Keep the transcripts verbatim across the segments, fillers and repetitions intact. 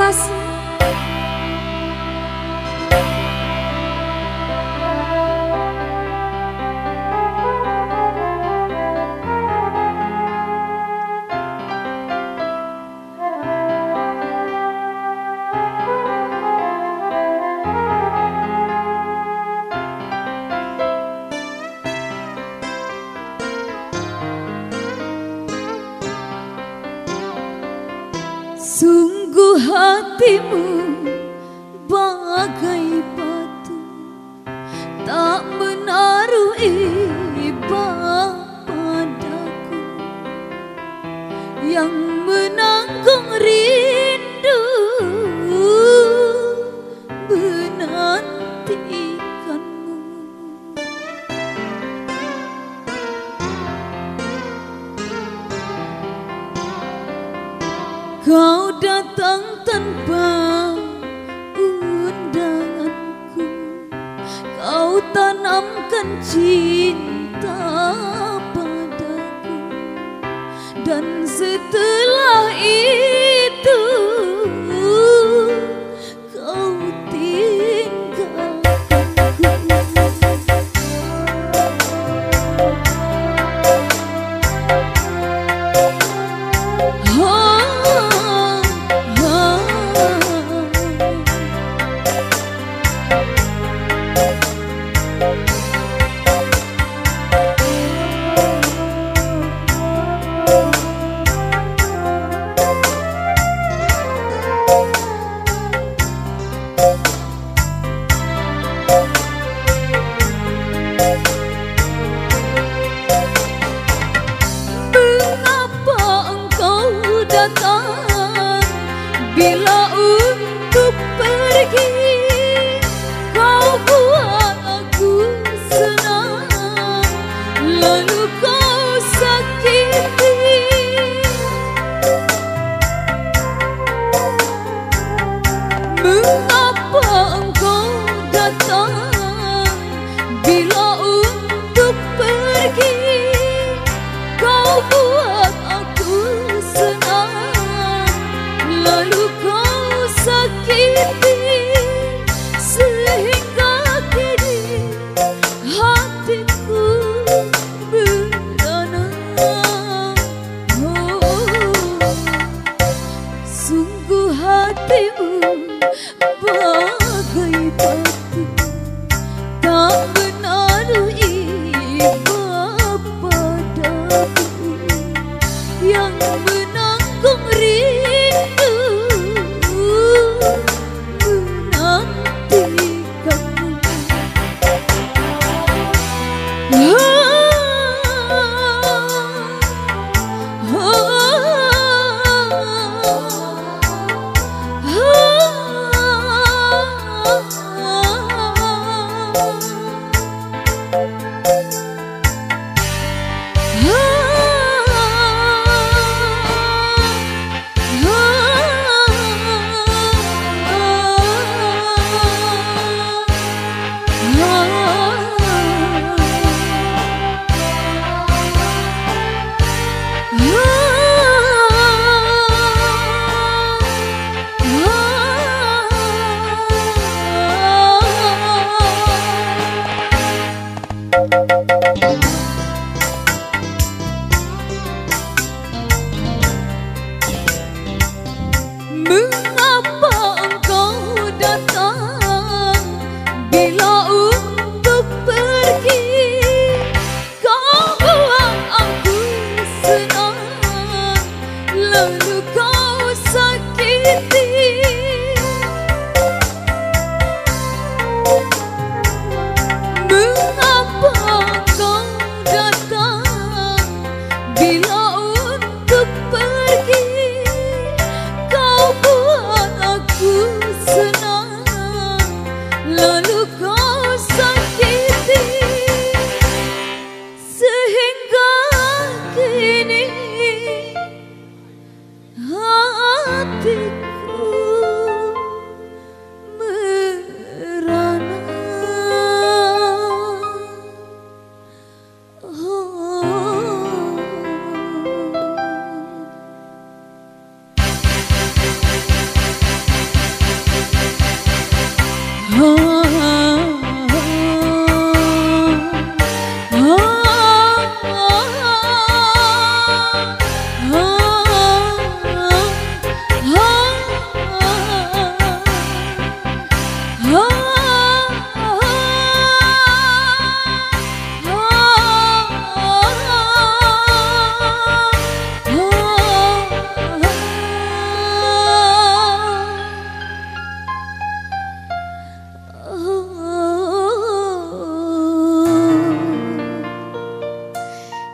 Fantasi. Sungguh hatimu bagai batu, tak menaruh iba padaku, yang menanggung rindu menantikanmu. Kau datang tanpa undanganku, kau tanamkan cinta padaku, dan setelah itu kau tinggalkanku. Bila untuk pergi, kau buat aku senang, lalu kau sakiti. Mengapa engkau datang bila untuk pergi, kau buat aku senang, lalu kau sakiti, sehingga kini hatiku merana. Oh, sungguh hatimu bagai batu, tak menaruh iba padaku, yang menanggung rindu menantikanmu. Mengapa engkau datang bila untuk pergi, kau buat aku senang, lalu kau sakiti. Mengapa engkau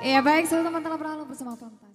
Ya baik, selamat teman-teman bersama Fantasi.